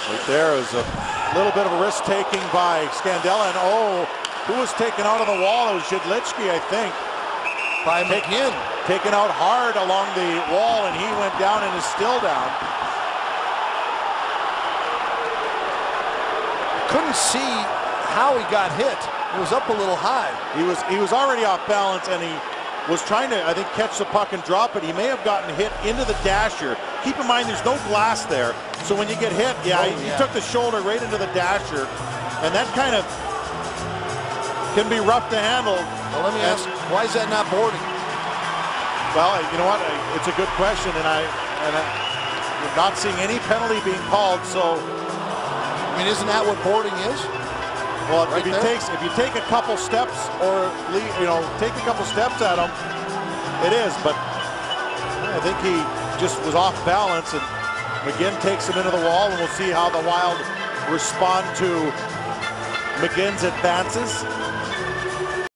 Right there is a little bit of a risk taking by Scandella, and who was taken out on the wall? It was Zidlicky, I think. By McGinn. Taken out hard along the wall, and he went down and is still down. Couldn't see how he got hit. It was up a little high. He was already off balance, and he was trying to, I think, catch the puck and drop it. He may have gotten hit into the dasher. Keep in mind, there's no glass there, so when you get hit, he took the shoulder right into the dasher, and that kind of can be rough to handle. Well, let me ask, why is that not boarding? Well, you know what? It's a good question, and I'm not seeing any penalty being called. So, I mean, isn't that what boarding is? Well, right if you take a couple steps, or take a couple steps at him, it is. But I think he just was off balance, and McGinn takes him into the wall, and we'll see how the Wild respond to McGinn's advances.